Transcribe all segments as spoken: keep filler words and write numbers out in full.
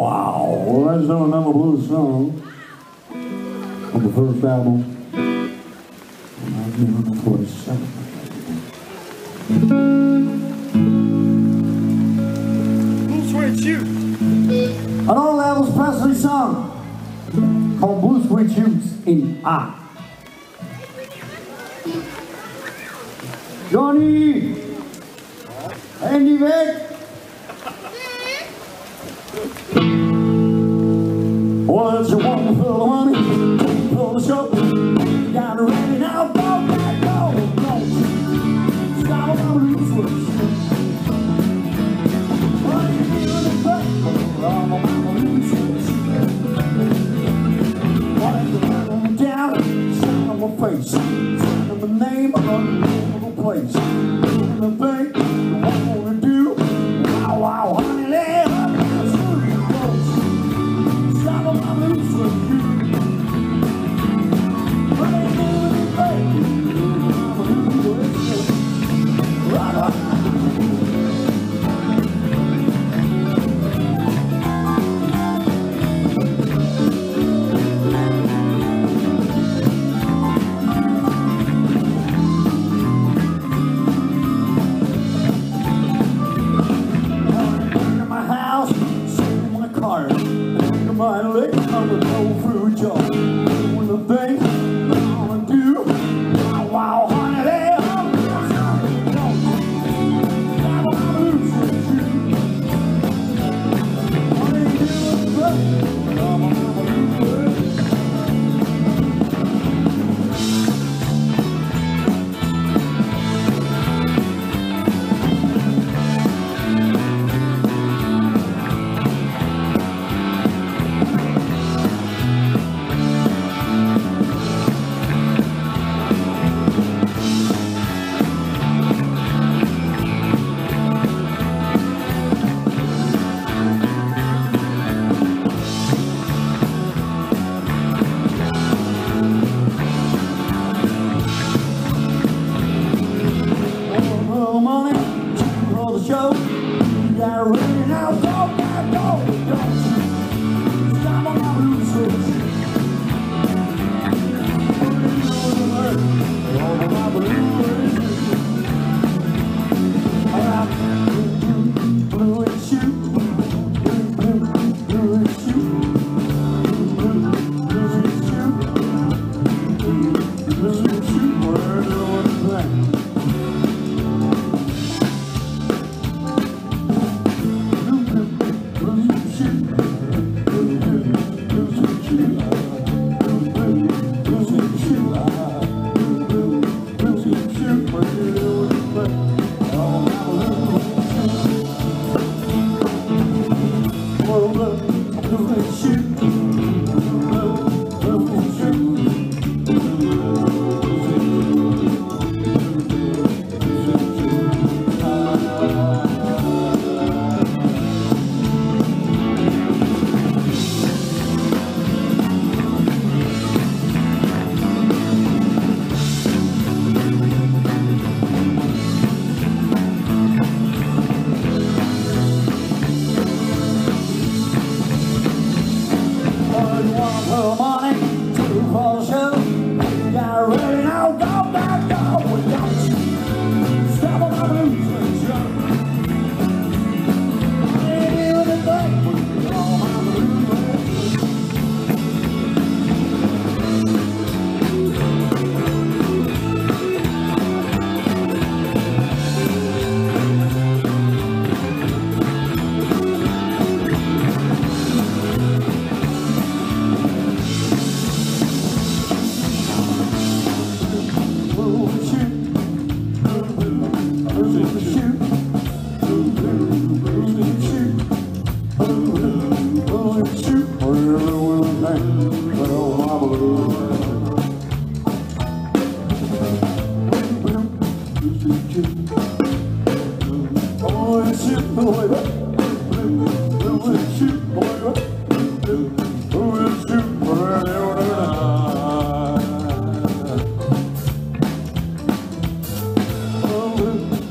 Wow, well that's another blues song on the first album. nineteen forty-seven. Blue Suede Shoes. An old Elvis Presley song called Blue Suede Shoes in A. Johnny! Handy weg! Well, it's a one for the money, two for the show. You got it ready now, go back, go, go. Stop on the loose switch. What are you doing in the I'm on the loose switch. What are you doing down? Sign on my face. Sign on the name of the place. Doing the thing you want to do. Wow, wow, honey, lay up. Stop on my loose switch. What are you doing in the Rock, rock. My leg, I'm gonna go through a job. Doing the thing I'm gonna do. Wow, wow, honey, they are. I'm gonna lose with you. What are you doing, buddy? I'm gonna lose with you.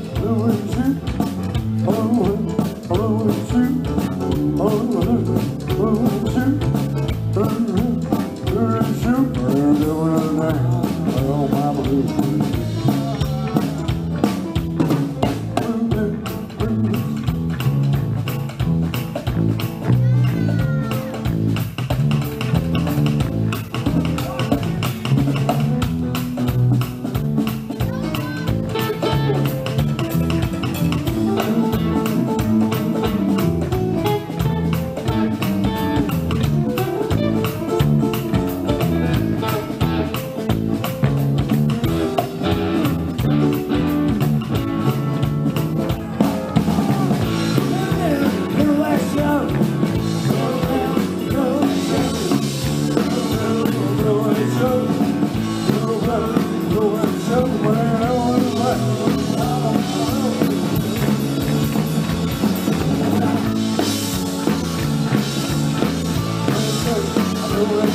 Oh, do it